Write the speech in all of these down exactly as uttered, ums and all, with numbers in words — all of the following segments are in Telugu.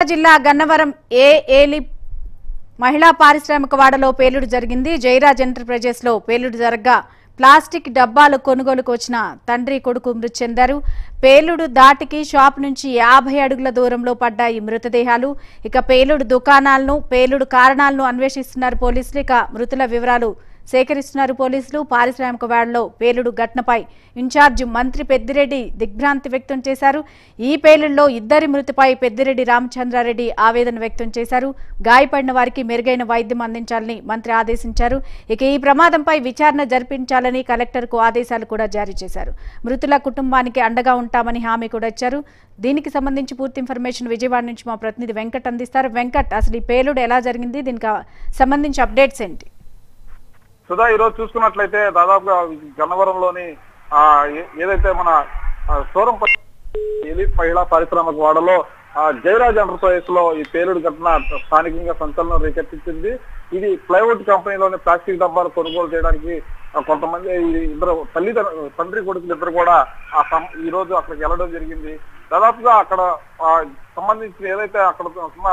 జిల్లా గన్నవరం ఏ ఏలి మహిళా పారిశ్రామిక వాడలో పేలుడు జరిగింది. జయరాజ్ ఎంటర్ప్రైజెస్ లో పేలుడు జరగగా ప్లాస్టిక్ డబ్బాలు కొనుగోలుకు వచ్చిన తండ్రి కొడుకు మృతి చెందారు. పేలుడు దాటికి షాప్ నుంచి యాభై అడుగుల దూరంలో పడ్డాయి మృతదేహాలు. ఇక పేలుడు దుకాణాలను పేలుడు కారణాలను అన్వేషిస్తున్నారు పోలీసులు. ఇక మృతుల వివరాలు సేకరిస్తున్నారు పోలీసులు. పారిశ్రామిక వాడలో పేలుడు ఘటనపై ఇన్ఛార్జ్ మంత్రి పెద్దిరెడ్డి దిగ్భ్రాంతి వ్యక్తం చేశారు. ఈ పేలుడులో ఇద్దరి మృతిపై పెద్దిరెడ్డి రామచంద్రారెడ్డి ఆవేదన వ్యక్తం చేశారు. గాయపడిన వారికి మెరుగైన వైద్యం అందించాలని మంత్రి ఆదేశించారు. ఇక ఈ ప్రమాదంపై విచారణ జరిపించాలని కలెక్టర్కు ఆదేశాలు కూడా జారీ చేశారు. మృతుల కుటుంబానికి అండగా ఉంటామని హామీ కూడా ఇచ్చారు. దీనికి సంబంధించి పూర్తి ఇన్ఫర్మేషన్ విజయవాడ నుంచి మా ప్రతినిధి వెంకట్ అందిస్తారు. వెంకట్, అసలు ఈ పేలుడు ఎలా జరిగింది, దీనికి సంబంధించి అప్డేట్స్ ఏంటి? సుధా, ఈ రోజు చూసుకున్నట్లయితే దాదాపుగా గన్నవరంలోని ఆ ఏదైతే మన సోరం ఎలిట్ మహిళా పారిశ్రామిక వాడలో జయరాజ్ ఎంటర్ప్రైజెస్ లో ఈ పేలుడు ఘటన స్థానికంగా సంచలనం రేకెత్తించింది. ఇది ప్లైవుడ్ కంపెనీలోని ప్లాస్టిక్ డబ్బాలు కొనుగోలు చేయడానికి కొంతమంది ఇద్దరు తల్లి తండ్రి కొడుకులు ఇద్దరు కూడా ఈ రోజు అక్కడికి వెళ్ళడం జరిగింది. దాదాపుగా అక్కడ సంబంధించిన ఏదైతే అక్కడ ఉన్న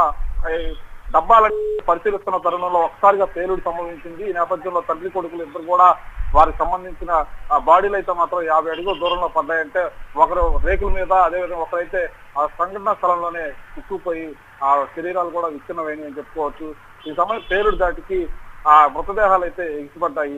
డబ్బాలను పరిశీలిస్తున్న తరుణంలో ఒకసారిగా పేలుడు సంభవించింది. ఈ నేపథ్యంలో తండ్రి కొడుకులు ఇద్దరు కూడా వారికి సంబంధించిన బాడీలు అయితే మాత్రం యాభై అడుగుల దూరంలో పడ్డాయంటే ఒకరు రేకుల మీద, అదేవిధంగా ఒకరైతే ఆ సంఘటనా స్థలంలోనే చిక్కుపోయి ఆ శరీరాలు కూడా విచ్ఛిన్నమైనవి అని చెప్పుకోవచ్చు. ఈ సమయం పేలుడు దాటికి ఆ మృతదేహాలు అయితే ఎగిసిపడ్డాయి.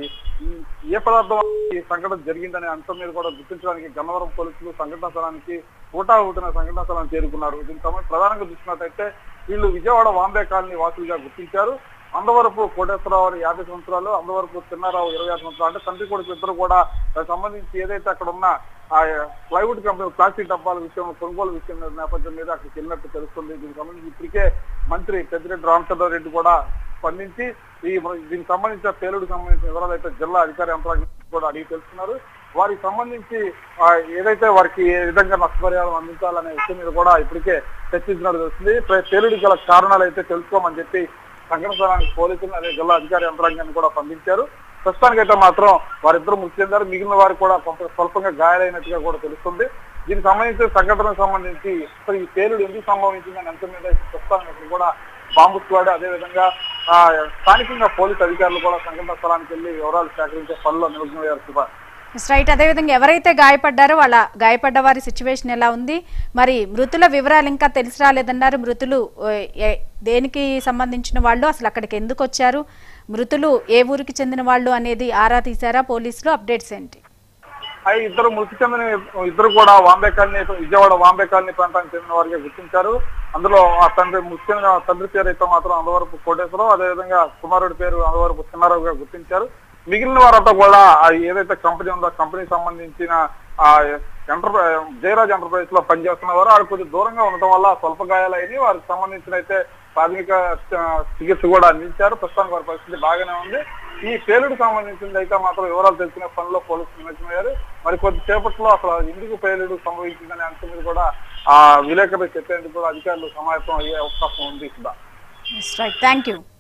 ఏ పదార్థం ఈ సంఘటన జరిగిందనే అంశం మీద కూడా గుర్తించడానికి గన్నవరం పోలీసులు సంఘటనా స్థలానికి ఊటా ఊటిన సంఘటనా స్థలాన్ని చేరుకున్నారు. దీని సమయం ప్రధానంగా చూసినట్టయితే వీళ్ళు విజయవాడ వాంబే కాలనీ వాసులుగా గుర్తించారు. అందవరపు కోటేశ్వరరావు యాభై సంవత్సరాలు, అందవరపు చిన్నారావు ఇరవై ఆరు సంవత్సరాలు. అంటే తండ్రి కొడుకు ఇద్దరు కూడా దానికి సంబంధించి ఏదైతే అక్కడ ఉన్న ఆ ప్లైవుడ్ కంపెనీ ప్లాస్టిక్ డబ్బాల విషయం, కొనుగోలు విషయం నేపథ్యం మీద అక్కడికి వెళ్ళినట్టు తెలుస్తుంది. దీనికి సంబంధించి ఇప్పటికే మంత్రి పెద్దిరెడ్డి రామచంద్రారెడ్డి కూడా స్పందించి ఈ దీనికి సంబంధించిన పేలుడికి సంబంధించిన వివరాలు అయితే జిల్లా అధికార యంత్రాంగం కూడా అడిగి తెలుస్తున్నారు. వారికి సంబంధించి ఏదైతే వారికి ఏ విధంగా నష్టపరిహారం అందించాలనే విషయం మీద కూడా ఇప్పటికే చర్చించినట్టు తెలుస్తుంది. పేలుడికి గల కారణాలు అయితే తెలుసుకోమని చెప్పి సంఘటన స్థలానికి పోలీసులు అదే జిల్లా అధికార యంత్రాంగాన్ని కూడా పంపించారు. ప్రస్తుతానికైతే మాత్రం వారిద్దరూ మృతి చెందారు. మిగిలిన వారికి కూడా కొంత స్వల్పంగా గాయాలైనట్టుగా కూడా తెలుస్తుంది. దీనికి సంబంధించిన సంఘటనకు సంబంధించి ఈ పేలుడు ఎందుకు సంభవించిందని అంశం మీద ప్రస్తుతానికి కూడా బాంబు స్క్వాడ్, అదేవిధంగా ఆ స్థానికంగా పోలీసు అధికారులు కూడా సంఘటన స్థలానికి వెళ్లి వివరాలు సేకరించే పనిలో నిమగ్నమయ్యారు. రైట్, అదేవిధంగా ఎవరైతే గాయపడ్డారో వాళ్ళ గాయపడ్డ వారి సిచ్యువేషన్ ఎలా ఉంది, మరి మృతుల వివరాలు ఇంకా తెలిసి రాలేదన్నారు. మృతులు దేనికి సంబంధించిన వాళ్ళు, అసలు అక్కడికి ఎందుకు వచ్చారు, మృతులు ఏ ఊరికి చెందిన వాళ్ళు అనేది ఆరా తీశారా పోలీసులు? అప్డేట్స్ ఏంటి? అవి ఇద్దరు మృతి చెందిన ఇద్దరు కూడా వాంబే కాలనీ, విజయవాడ వాంబే కాలనీ ప్రాంతానికి చెందిన వారికి గుర్తించారు. అందులో ఆ తండ్రి మృతి చెందిన తండ్రి పేరు అయితే మాత్రం అందవరపు కోటేశ్వరరావు, అదేవిధంగా కుమారుడి పేరు అందవరపు చిన్నారావుగా గుర్తించారు. మిగిలిన వారంతా కూడా ఏదైతే కంపెనీ ఉందో కంపెనీకి సంబంధించిన ఆ ఎంటర్ జయరాజ్ ఎంటర్ప్రైజెస్ లో పనిచేస్తున్నవారు వారు కొద్దిగా దూరంగా ఉండటం వల్ల స్వల్ప గాయాలైనవి. వారికి సంబంధించిన అయితే ప్రాథమిక చికిత్స కూడా అందించారు. ప్రస్తుతానికి వారి పరిస్థితి బాగానే ఉంది. ఈ పేలుడికి సంబంధించింది అయితే మాత్రం వివరాలు తెలుసుకునే పనిలో పోలీసులు నిమగ్నమయ్యారు. మరి కొద్దిసేపట్లో అసలు ఎందుకు పేలుడు సంభవించిందనే అంశం మీద కూడా ఆ విలేకరులు చెప్పేందుకు కూడా అధికారులు సమాయత్తం అయ్యే అవకాశం ఉంది. Thank you.